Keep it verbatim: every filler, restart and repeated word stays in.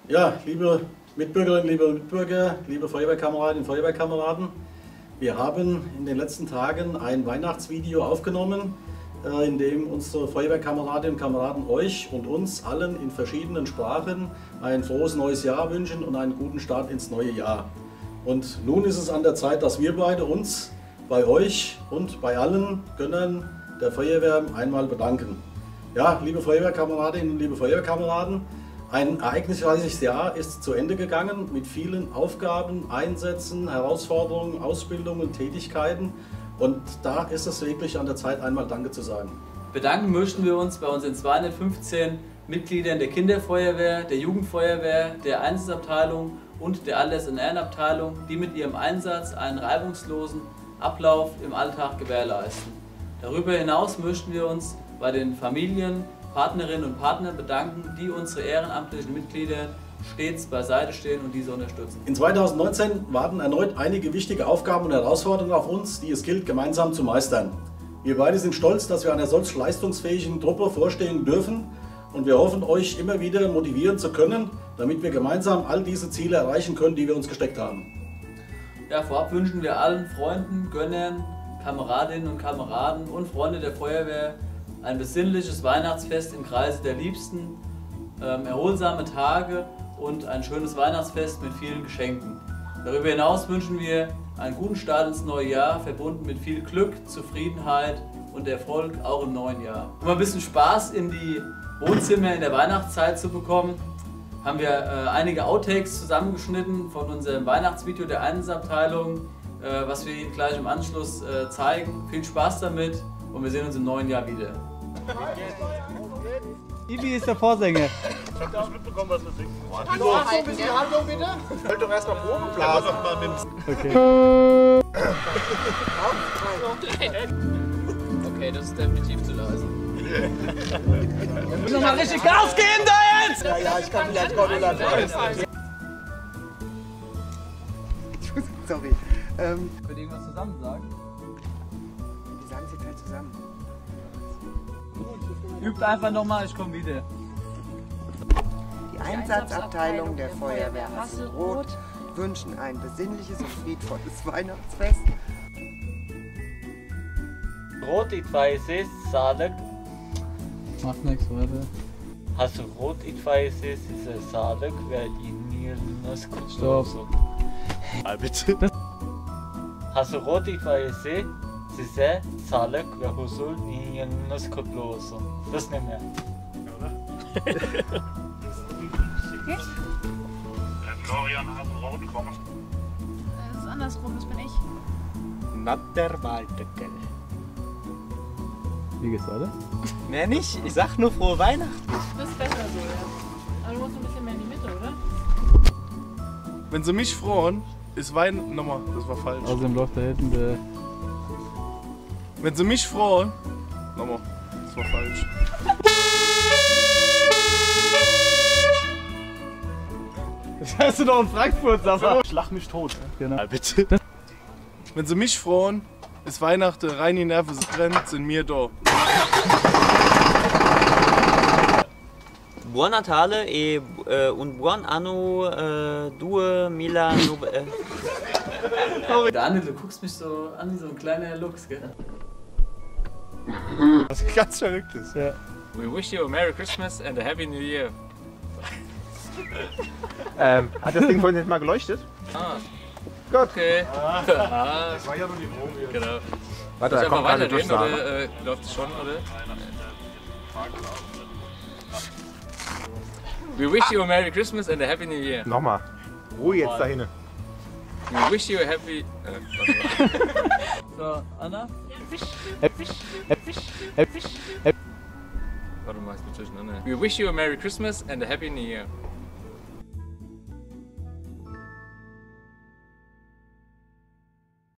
Ja, liebe Mitbürgerinnen, liebe Mitbürger, liebe Feuerwehrkameradinnen und Feuerwehrkameraden, wir haben in den letzten Tagen ein Weihnachtsvideo aufgenommen, in dem unsere Feuerwehrkameradinnen und Kameraden euch und uns allen in verschiedenen Sprachen ein frohes neues Jahr wünschen und einen guten Start ins neue Jahr. Und nun ist es an der Zeit, dass wir beide uns bei euch und bei allen Gönnern der Feuerwehr einmal bedanken. Ja, liebe Feuerwehrkameradinnen und liebe Feuerwehrkameraden, ein ereignisreiches Jahr ist zu Ende gegangen mit vielen Aufgaben, Einsätzen, Herausforderungen, Ausbildungen, Tätigkeiten. Und da ist es wirklich an der Zeit, einmal Danke zu sagen. Bedanken möchten wir uns bei unseren zweihundertfünfzehn Mitgliedern der Kinderfeuerwehr, der Jugendfeuerwehr, der Einsatzabteilung und der Alters- und Ehrenabteilung, die mit ihrem Einsatz einen reibungslosen Ablauf im Alltag gewährleisten. Darüber hinaus möchten wir uns bei den Familien, Partnerinnen und Partnern bedanken, die unsere ehrenamtlichen Mitglieder stets beiseite stehen und diese unterstützen. In zweitausendneunzehn warten erneut einige wichtige Aufgaben und Herausforderungen auf uns, die es gilt, gemeinsam zu meistern. Wir beide sind stolz, dass wir einer solch leistungsfähigen Truppe vorstehen dürfen und wir hoffen, euch immer wieder motivieren zu können, damit wir gemeinsam all diese Ziele erreichen können, die wir uns gesteckt haben. Ja, vorab wünschen wir allen Freunden, Gönnern, Kameradinnen und Kameraden und Freunde der Feuerwehr ein besinnliches Weihnachtsfest im Kreise der Liebsten, ähm, erholsame Tage und ein schönes Weihnachtsfest mit vielen Geschenken. Darüber hinaus wünschen wir einen guten Start ins neue Jahr, verbunden mit viel Glück, Zufriedenheit und Erfolg auch im neuen Jahr. Um ein bisschen Spaß in die Wohnzimmer in der Weihnachtszeit zu bekommen, haben wir äh, einige Outtakes zusammengeschnitten von unserem Weihnachtsvideo der Einsatzabteilung, äh, was wir Ihnen gleich im Anschluss äh, zeigen. Viel Spaß damit und wir sehen uns im neuen Jahr wieder. Ibi ist der Vorsänger. Ich hab nicht mitbekommen, was wir singen. Hallo, ein bisschen Haltung bitte. Halt doch erst mal Proben blasen. Okay. Okay, das ist definitiv zu leise. Wir müssen mal richtig Gas geben da jetzt! Ja, ja, ich kann vielleicht Gott Sorry. Ähm, Ich würde irgendwas zusammen sagen. wir sagen es jetzt halt zusammen. Übt einfach nochmal, ich komme wieder. Die Einsatzabteilung der Feuerwehr Hasselroth wünschen ein besinnliches und friedvolles Weihnachtsfest. Rot itfaiyesiz sağlık. Macht nichts, warte. Hasselroth itfaiyesiz size sağlık ve yeni yılınız kutlu Stopp. olsun. Ah, bitte. Hasselroth itfaiyesi size sağlık ve huzur, yeni yılınız kutlu olsun. Das nicht mehr. Florian Hasenroth kommt. Das ist andersrum, das bin ich. Natterwaldeckel. Wie geht's weiter? Mehr nicht, ich sag nur frohe Weihnachten. Das ist besser so, ja. Aber du musst ein bisschen mehr in die Mitte, oder? Wenn sie mich freuen, ist Weihnachten. Nochmal, das war falsch. Außerdem läuft da hinten der. Wenn sie mich freuen. Nochmal, das war falsch. Das hast du doch in Frankfurt, Safar. Schlag mich tot. Genau. Ah, bitte. Wenn sie mich freuen, ist Weihnachten, rein die Nerven brennt, sind mir da. Buon Natale e eh, un buon anno eh, due Milano. Eh. Daniel, du guckst mich so an wie so ein kleiner Lux, gell? Was ganz Verrücktes. Ja. We wish you a Merry Christmas and a Happy New Year. Ähm, hat das Ding vorhin nicht mal geleuchtet? Ah. Gut. Okay. Ah. Das war ja nur die Probe jetzt. Genau. Warte, Soll da ich kommt einfach gerade weiterreden Durchsage. oder äh, läuft es schon, oder? We wish you a Merry Christmas and a Happy New Year. Nochmal. Ruhe jetzt dahin. We wish you a happy... Äh, So, Anna? warte mal, ich bin durcheinander. We wish you a Merry Christmas and a Happy New Year.